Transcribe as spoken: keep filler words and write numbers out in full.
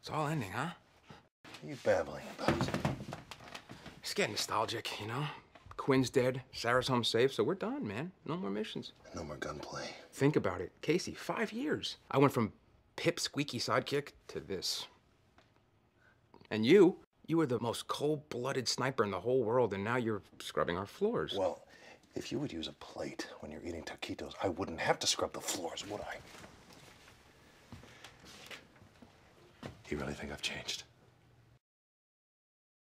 It's all ending, huh? What are you babbling about? It's getting nostalgic, you know? Quinn's dead, Sarah's home safe, so we're done, man. No more missions. No more gunplay. Think about it. Casey, five years. I went from Pip squeaky sidekick to this. And you, you were the most cold-blooded sniper in the whole world, and now you're scrubbing our floors. Well, if you would use a plate when you're eating taquitos, I wouldn't have to scrub the floors, would I? You really think I've changed?